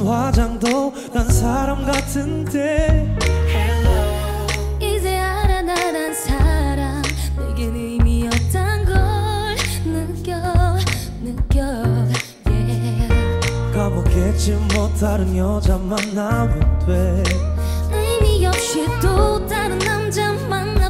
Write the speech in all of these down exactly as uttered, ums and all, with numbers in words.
화장도 난 사람 같은데 이제 알아 나란 사람 내겐 의미 없단 걸 느껴 느껴 yeah. 까먹겠지 뭐 다른 여자 만나면 돼 의미 없이 또 다른 남자 만나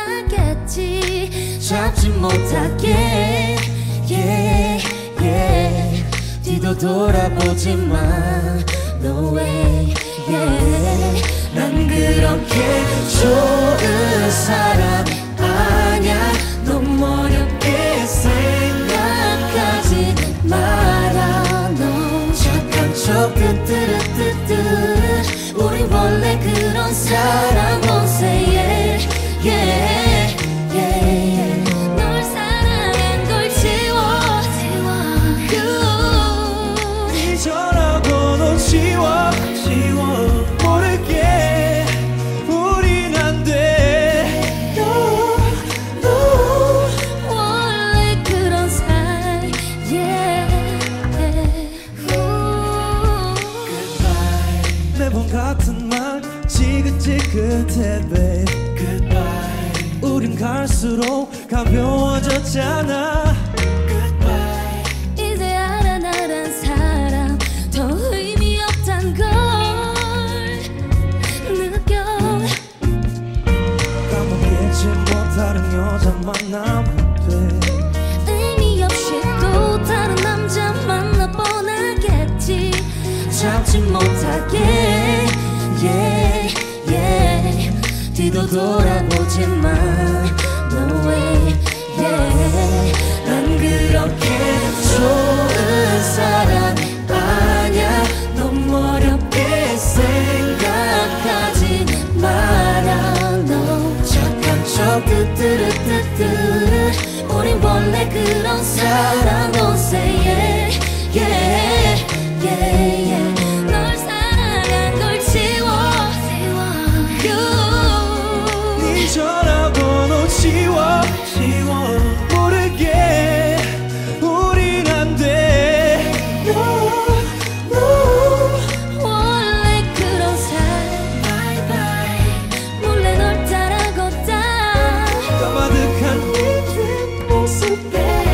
뻔하겠지 잡지 못하게 yeah, yeah. 뒤도 돌아보지 마 No way yeah. 난 그렇게 좋은 사람 아냐 너무 어렵게 생각하지 마라 너 착한 척 뜨뜨르뜨뜨 우리 원래 그런 사람 Won't say yeah, yeah, yeah. 널 사랑한 걸 지워 지워 네 전화번호 지워 지워 모르게 우린 안 돼 no, no. 원래 그런 사이 yeah. Goodbye 매번 같은 말 지긋지긋해 babe Goodbye 우린 갈수록 가벼워졌잖아 Goodbye 이제 알아 나란 사람 더 의미 없단 걸 느껴 까먹겠지 뭐 다른 여자 만나면 돼 의미 없이 또 다른 남자 만나 뻔하겠지 잡지 못하게 yeah, yeah. 뒤도 돌아보지 마 No way yeah. 난 그렇게 좋은 사람 아냐 너무 어렵게 생각하지 마라 너 착한 척 뜨뜨르뜨뜨 우린 원래 그런 사람 Won't say yeah, yeah, yeah, yeah. 널 사랑한 걸 지워 지워 네 전화번호 지워 지워 모르게 우린 안 돼 no, no. 원래 그런 사이 bye bye 몰래 널 따라 걷다 까마득한 네 모습에